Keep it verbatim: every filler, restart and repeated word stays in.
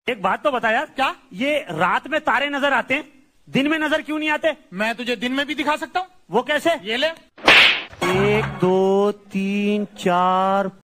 एक बात तो बता यार, क्या? ये रात में तारे नजर आते हैं, दिन में नजर क्यों नहीं आते? मैं तुझे दिन में भी दिखा सकता हूँ। वो कैसे? ये ले। एक दो तीन चार